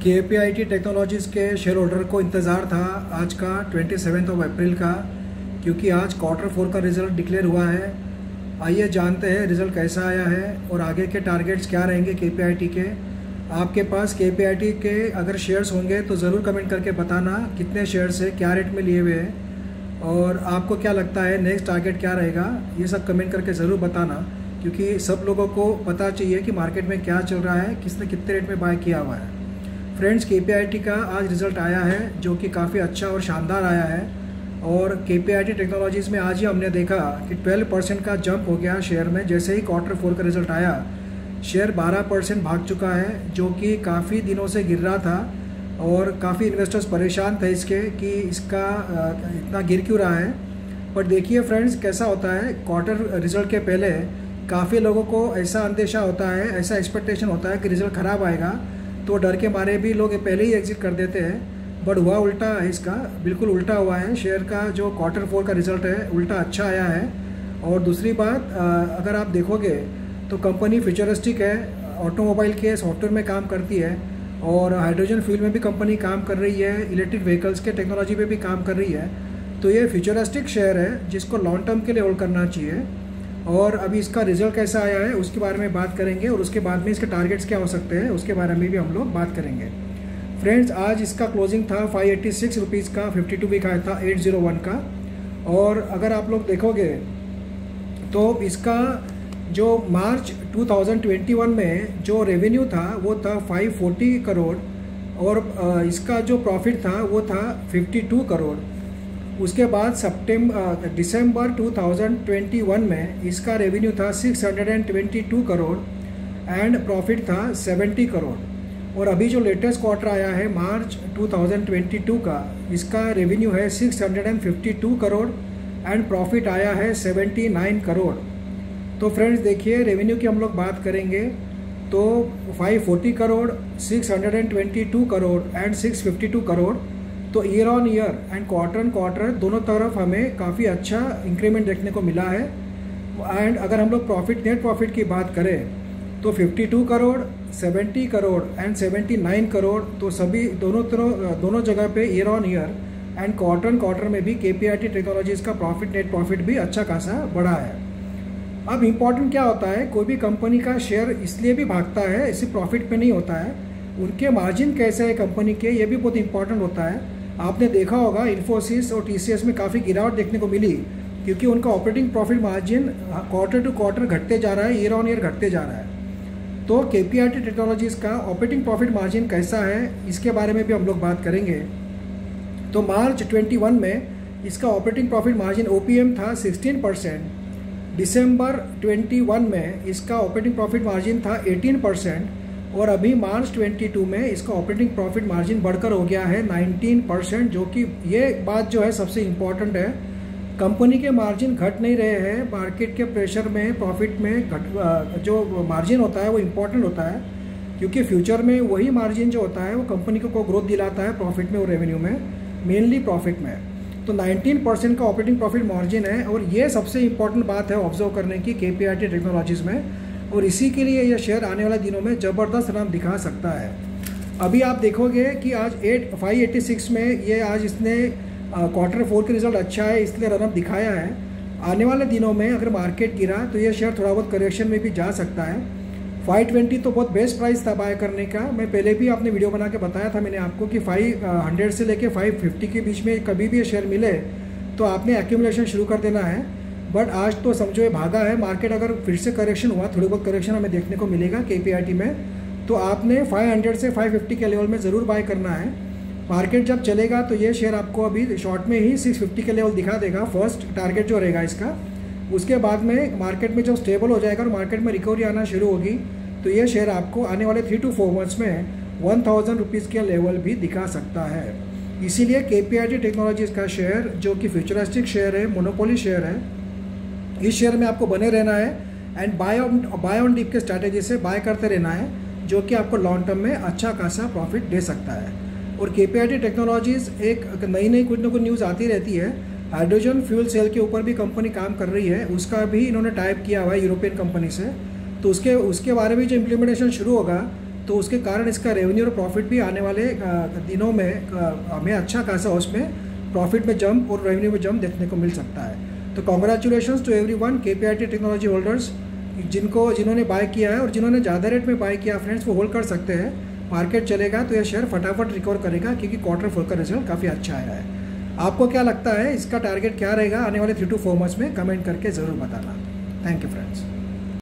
KPIT technologies के share holder को इंतज़ार था आज का 27 अप्रैल का, क्योंकि आज Q4 का रिज़ल्ट डिक्लेयर हुआ है। आइए जानते हैं रिज़ल्ट कैसा आया है और आगे के टारगेट्स क्या रहेंगे KPIT के। आपके पास KPIT के अगर शेयर्स होंगे तो ज़रूर कमेंट करके बताना कितने शेयर्स है, क्या रेट में लिए हुए हैं और आपको क्या लगता है नेक्स्ट टारगेट क्या रहेगा। ये सब कमेंट करके ज़रूर बताना, क्योंकि सब लोगों को पता चाहिए कि मार्केट में क्या चल रहा है, किसने कितने रेट में बाय किया हुआ है। फ्रेंड्स, KPIT का आज रिज़ल्ट आया है जो कि काफ़ी अच्छा और शानदार आया है। और KPIT टेक्नोलॉजीज़ में आज ही हमने देखा कि 12% का जंप हो गया शेयर में। जैसे ही Q4 का रिज़ल्ट आया, शेयर 12% भाग चुका है, जो कि काफ़ी दिनों से गिर रहा था और काफ़ी इन्वेस्टर्स परेशान थे इसके कि इसका इतना गिर क्यों रहा है। पर देखिए फ्रेंड्स, कैसा होता है, क्वार्टर रिज़ल्ट के पहले काफ़ी लोगों को ऐसा अंदेशा होता है, ऐसा एक्सपेक्टेशन होता है कि रिज़ल्ट ख़राब आएगा, तो डर के मारे भी लोग पहले ही एग्जिट कर देते हैं। बट हुआ उल्टा है, इसका बिल्कुल उल्टा हुआ है। शेयर का जो Q4 का रिज़ल्ट है उल्टा अच्छा आया है। और दूसरी बात, अगर आप देखोगे तो कंपनी फ्यूचरिस्टिक है, ऑटोमोबाइल के सॉफ्टवेयर में काम करती है और हाइड्रोजन फ्यूल में भी कंपनी काम कर रही है, इलेक्ट्रिक व्हीकल्स के टेक्नोलॉजी पे भी काम कर रही है। तो ये फ्यूचरिस्टिक शेयर है जिसको लॉन्ग टर्म के लिए होल्ड करना चाहिए। और अभी इसका रिजल्ट कैसा आया है उसके बारे में बात करेंगे और उसके बाद में इसके टारगेट्स क्या हो सकते हैं उसके बारे में भी हम लोग बात करेंगे। फ्रेंड्स, आज इसका क्लोजिंग था 586 रुपीज़ का, 52 वीक आया था 801 का। और अगर आप लोग देखोगे तो इसका जो मार्च 2021 में जो रेवेन्यू था वो था 540 करोड़ और इसका जो प्रॉफिट था वो था 52 करोड़। उसके बाद दिसंबर 2021 में इसका रेवेन्यू था 622 करोड़ एंड प्रॉफिट था 70 करोड़। और अभी जो लेटेस्ट क्वार्टर आया है मार्च 2022 का, इसका रेवेन्यू है 652 करोड़ एंड प्रॉफिट आया है 79 करोड़। तो फ्रेंड्स देखिए, रेवेन्यू की हम लोग बात करेंगे तो 540 करोड़, 622 करोड़ एंड 652 करोड़। तो year on year and quarter दोनों तरफ हमें काफ़ी अच्छा इंक्रीमेंट देखने को मिला है। एंड अगर हम लोग नेट प्रॉफिट की बात करें तो 52 करोड़, 70 करोड़ एंड 79 करोड़। तो सभी दोनों जगह पे year on year and quarter में भी KPIT टेक्नोलॉजीज़ का नेट प्रॉफिट भी अच्छा खासा बढ़ा है। अब इम्पॉर्टेंट क्या होता है, कोई भी कंपनी का शेयर इसलिए भी भागता है, इसी प्रॉफिट पे नहीं होता है, उनके मार्जिन कैसे है कंपनी के, ये भी बहुत इंपॉर्टेंट होता है। आपने देखा होगा इन्फोसिस और TCS में काफ़ी गिरावट देखने को मिली, क्योंकि उनका operating profit margin quarter to quarter घटते जा रहा है, ईयर ऑन ईयर घटते जा रहा है। तो KPIT टेक्नोलॉजीज़ का ऑपरेटिंग प्रॉफिट मार्जिन कैसा है इसके बारे में भी हम लोग बात करेंगे। तो मार्च 21 में इसका ऑपरेटिंग प्रॉफिट मार्जिन OPM था 16%। दिसंबर 21 में इसका ऑपरेटिंग प्रॉफिट मार्जिन था 18% और अभी मार्च 22 में इसका ऑपरेटिंग प्रॉफिट मार्जिन बढ़कर हो गया है 19%। जो कि ये बात जो है सबसे इम्पॉर्टेंट है, कंपनी के मार्जिन घट नहीं रहे हैं। मार्केट के प्रेशर में प्रॉफिट में जो मार्जिन होता है वो इम्पॉर्टेंट होता है, क्योंकि फ्यूचर में वही मार्जिन जो होता है वो कंपनी को ग्रोथ दिलाता है प्रॉफिट में और रेवेन्यू में, मेनली प्रॉफिट में। तो 19% का ऑपरेटिंग प्रॉफिट मार्जिन है और ये सबसे इम्पॉर्टेंट बात है ऑब्जर्व करने की KPIT टेक्नोलॉजीज़ में। और इसी के लिए यह शेयर आने वाले दिनों में ज़बरदस्त रन दिखा सकता है। अभी आप देखोगे कि आज 586 में ये आज इसने Q4 के रिज़ल्ट अच्छा है इसलिए रनअप दिखाया है। आने वाले दिनों में अगर मार्केट गिरा तो ये शेयर थोड़ा बहुत करेक्शन में भी जा सकता है। 520 तो बहुत बेस्ट प्राइस था बाय करने का। मैं पहले भी आपने वीडियो बना के बताया था मैंने आपको कि 500 से लेके 550 के बीच में कभी भी ये शेयर मिले तो आपने एक्यूमुलेशन शुरू कर देना है। बट आज तो समझो ये भागा है मार्केट। अगर फिर से करेक्शन हुआ, थोड़ी बहुत करेक्शन हमें देखने को मिलेगा KPIT में, तो आपने 500 से 550 के लेवल में ज़रूर बाय करना है। मार्केट जब चलेगा तो ये शेयर आपको अभी शॉर्ट में ही 650 के लेवल दिखा देगा, फर्स्ट टारगेट जो रहेगा इसका। उसके बाद में मार्केट में जब स्टेबल हो जाएगा और मार्केट में रिकवरी आना शुरू होगी तो ये शेयर आपको आने वाले 3 to 4 मंथ्स में 1000 रुपीज़ के लेवल भी दिखा सकता है। इसीलिए KPIT टेक्नोलॉजीज़ का शेयर जो कि फ्यूचरिस्टिक शेयर है, मोनोपोली शेयर है, इस शेयर में आपको बने रहना है एंड बाय ऑन डिप के स्ट्रैटेजी से बाय करते रहना है, जो कि आपको लॉन्ग टर्म में अच्छा खासा प्रॉफिट दे सकता है। और KPIT टेक्नोलॉजीज़ एक नई कुछ ना कुछ न्यूज़ आती रहती है। हाइड्रोजन फ्यूल सेल के ऊपर भी कंपनी काम कर रही है, उसका भी इन्होंने टाइप किया हुआ है यूरोपियन कंपनी से। तो उसके बारे में जो इम्प्लीमेंटेशन शुरू होगा तो उसके कारण इसका रेवेन्यू और प्रॉफिट भी आने वाले दिनों में हमें अच्छा खासा उसमें प्रॉफिट में जंप और रेवेन्यू में जंप देखने को मिल सकता है। तो congratulations to everyone KPIT technology holders, जिन्होंने बाय किया है और जिन्होंने ज़्यादा रेट में बाय किया फ्रेंड्स, वो होल्ड कर सकते हैं। मार्केट चलेगा तो यह शेयर फटाफट रिकवर करेगा, क्योंकि Q4 का रिजल्ट काफ़ी अच्छा आया है। आपको क्या लगता है, इसका टारगेट क्या रहेगा आने वाले 3 to 4 मंथ्स में? कमेंट करके ज़रूर बताना। Thank you friends.